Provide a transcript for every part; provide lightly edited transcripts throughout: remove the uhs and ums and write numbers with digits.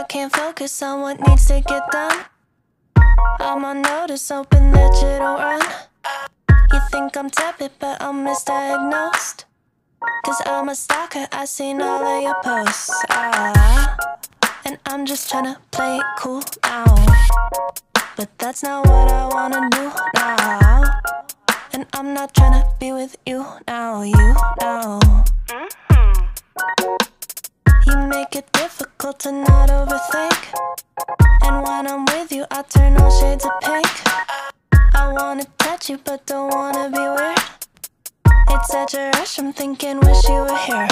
I can't focus on what needs to get done. I'm on notice, hoping that you don't run. You think I'm tepid, but I'm misdiagnosed. Cause I'm a stalker, I seen all of your posts. And I'm just tryna play it cool now. But that's not what I wanna do now. And I'm not tryna be with you now, you know. You make it difficult to not overthink. And when I'm with you, I turn all shades of pink. I wanna touch you, but don't wanna be weird. It's such a rush, I'm thinking wish you were here.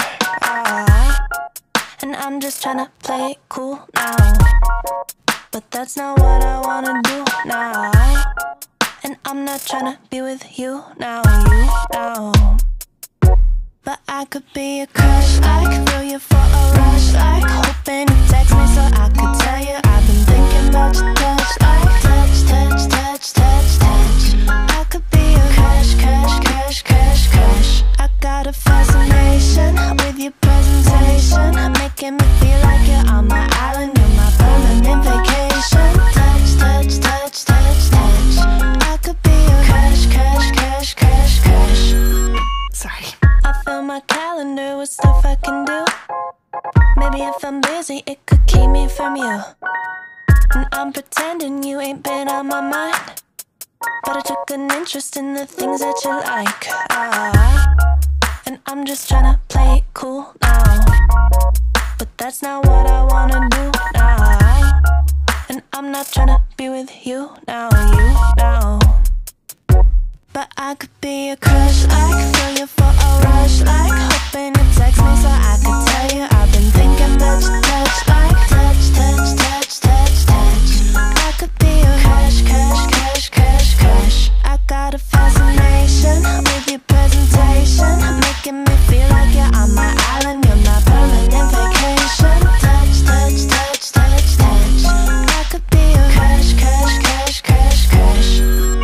And I'm just tryna play it cool now. But that's not what I wanna do now. And I'm not tryna be with you now, you know. But I could be a crush, I could feel you for a rush. Like hoping you text me so I could tell you I've been thinking about your touch. Like touch, touch, touch, touch, touch. I could be a crush, crush, crush, crush, crush. I got a fascination with your presentation, making me feel like you're on my island, you're my permanent vacation. Touch, touch, touch, touch, touch. I could be a crush, crush, crush, crush, crush. Sorry. I fill my calendar with stuff I can do. Maybe if I'm busy, it could keep me from you. And I'm pretending you ain't been on my mind, but I took an interest in the things that you like. And I'm just tryna play it cool now. But that's not what I wanna do now. And I'm not tryna be with you now, you know. But I could be a crush, I could feel you for a rush. Like hoping you text me so I could tell you I've been thinking about your touch. Like touch, touch, touch, touch, touch. I could be a crush, crush, crush, crush, crush. I got a fascination with your presentation, making me feel like you're on my island, you're my permanent vacation. Touch, touch, touch, touch, touch. I could be a crush, crush, crush, crush, crush.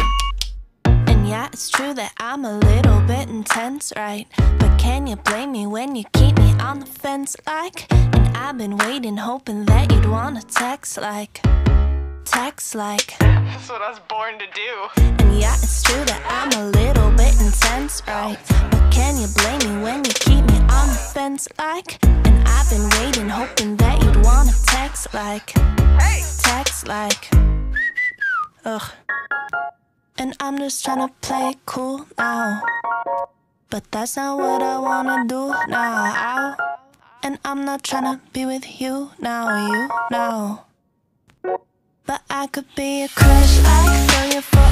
Yeah, it's true that I'm a little bit intense, right? But can you blame me when you keep me on the fence like? And I've been waiting, hoping that you'd wanna text like. Text like. That's what I was born to do. And yeah, it's true that I'm a little bit intense, right? But can you blame me when you keep me on the fence like? And I've been waiting, hoping that you'd wanna text like. Hey! Text like. Ugh. And I'm just tryna play it cool now. But that's not what I wanna do now. And I'm not tryna be with you now, you know. But I could be a crush, I could feel you for